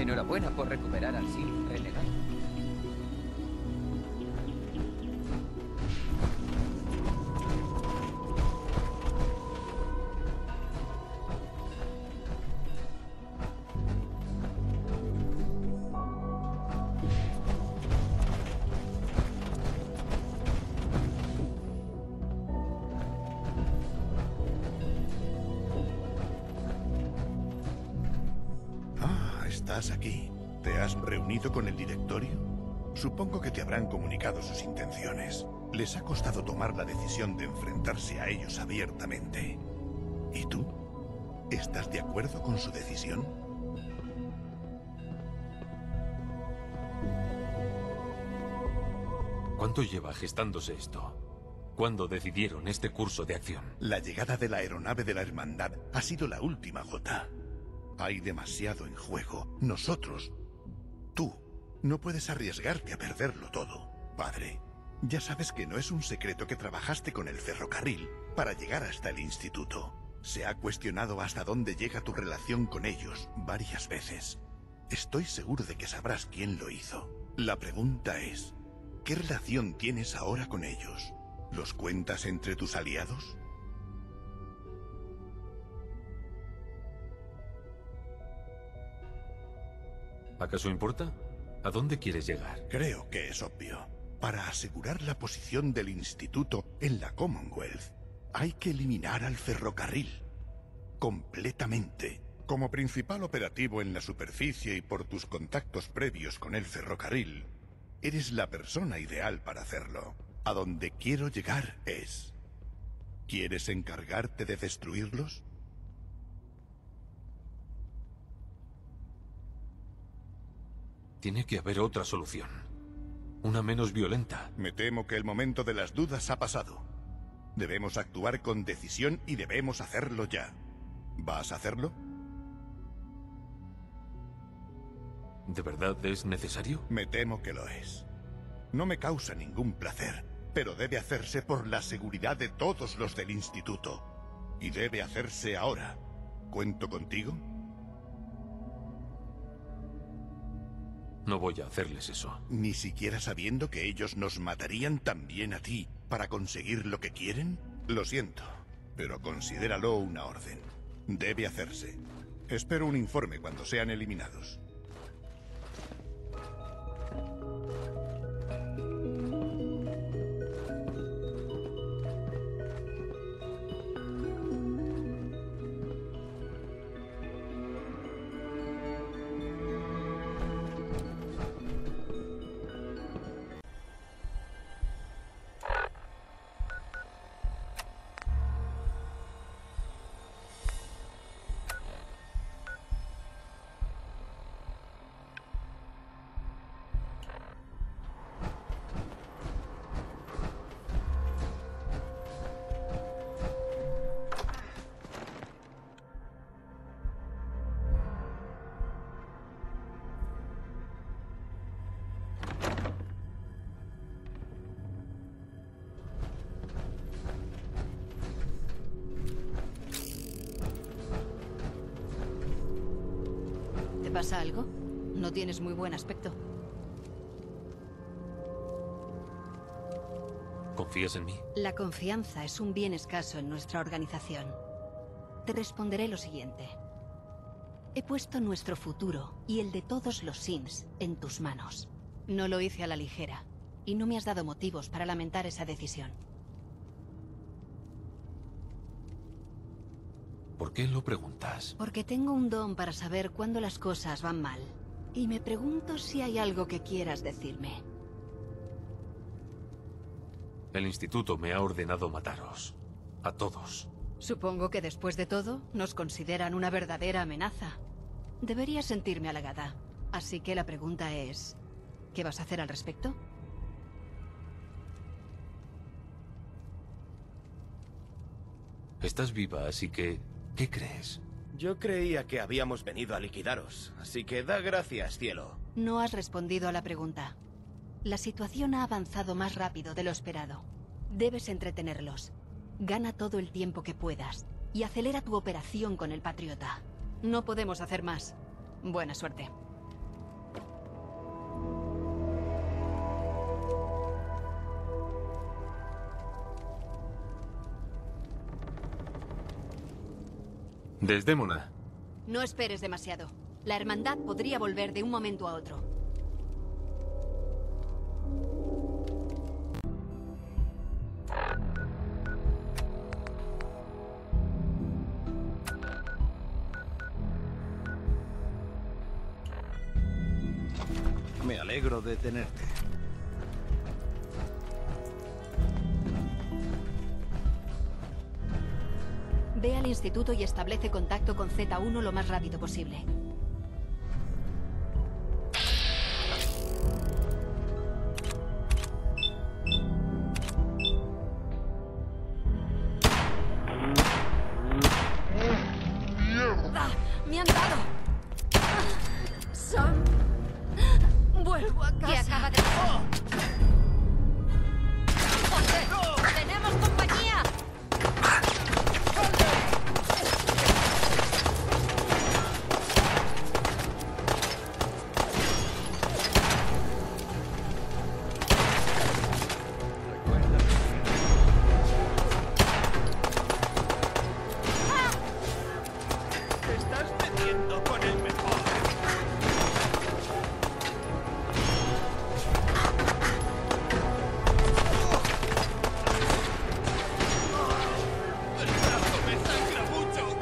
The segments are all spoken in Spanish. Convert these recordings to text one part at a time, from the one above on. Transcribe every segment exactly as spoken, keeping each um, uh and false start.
Enhorabuena por recuperar al Sith renegado. ¿Estás aquí? ¿Te has reunido con el directorio? Supongo que te habrán comunicado sus intenciones. Les ha costado tomar la decisión de enfrentarse a ellos abiertamente. ¿Y tú? ¿Estás de acuerdo con su decisión? ¿Cuánto lleva gestándose esto? ¿Cuándo decidieron este curso de acción? La llegada de la aeronave de la Hermandad ha sido la última gota. Hay demasiado en juego. Nosotros, tú, no puedes arriesgarte a perderlo todo, padre. Ya sabes que no es un secreto que trabajaste con el ferrocarril para llegar hasta el instituto. Se ha cuestionado hasta dónde llega tu relación con ellos varias veces. Estoy seguro de que sabrás quién lo hizo. La pregunta es, ¿qué relación tienes ahora con ellos? ¿Los cuentas entre tus aliados? ¿Acaso importa? ¿A dónde quieres llegar? Creo que es obvio. Para asegurar la posición del instituto en la Commonwealth, hay que eliminar al ferrocarril. Completamente. Como principal operativo en la superficie y por tus contactos previos con el ferrocarril, eres la persona ideal para hacerlo. A donde quiero llegar es... ¿Quieres encargarte de destruirlos? Tiene que haber otra solución. Una menos violenta. Me temo que el momento de las dudas ha pasado. Debemos actuar con decisión y debemos hacerlo ya. ¿Vas a hacerlo? ¿De verdad es necesario? Me temo que lo es. No me causa ningún placer, pero debe hacerse por la seguridad de todos los del instituto. Y debe hacerse ahora. ¿Cuento contigo? No voy a hacerles eso. ¿Ni siquiera sabiendo que ellos nos matarían también a ti para conseguir lo que quieren? Lo siento, pero considéralo una orden. Debe hacerse. Espero un informe cuando sean eliminados. ¿Pasa algo? No tienes muy buen aspecto. ¿Confías en mí? La confianza es un bien escaso en nuestra organización. Te responderé lo siguiente. He puesto nuestro futuro y el de todos los Sims en tus manos. No lo hice a la ligera, y no me has dado motivos para lamentar esa decisión. ¿Por qué lo preguntas? Porque tengo un don para saber cuándo las cosas van mal. Y me pregunto si hay algo que quieras decirme. El instituto me ha ordenado mataros. A todos. Supongo que después de todo, nos consideran una verdadera amenaza. Debería sentirme halagada. Así que la pregunta es... ¿qué vas a hacer al respecto? Estás viva, así que... ¿qué crees? Yo creía que habíamos venido a liquidaros, así que da gracias, cielo. No has respondido a la pregunta. La situación ha avanzado más rápido de lo esperado. Debes entretenerlos. Gana todo el tiempo que puedas y acelera tu operación con el Patriota. No podemos hacer más. Buena suerte. Desdémona. No esperes demasiado. La hermandad podría volver de un momento a otro. Me alegro de tenerte. Ve al instituto y establece contacto con Z uno lo más rápido posible. ¡Ah! ¡Me han dado! ¡Sam! ¡Vuelvo a casa! ¿Qué acaba de pasar? ¡José! ¡Tenemos compañía! Te estás metiendo con el mejor. El brazo me sangra mucho.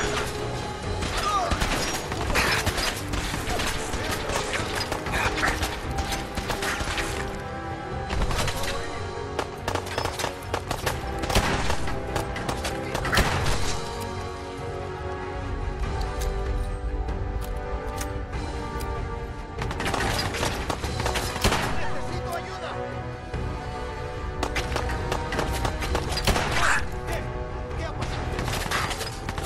Necesito ayuda. ¿Qué? ¿Qué ha pasado?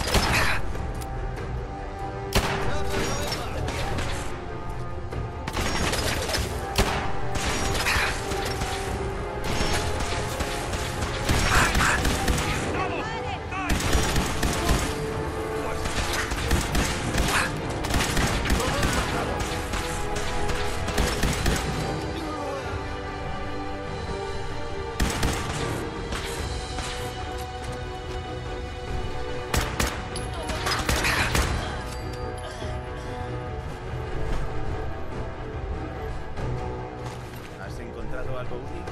¿Has encontrado algo útil?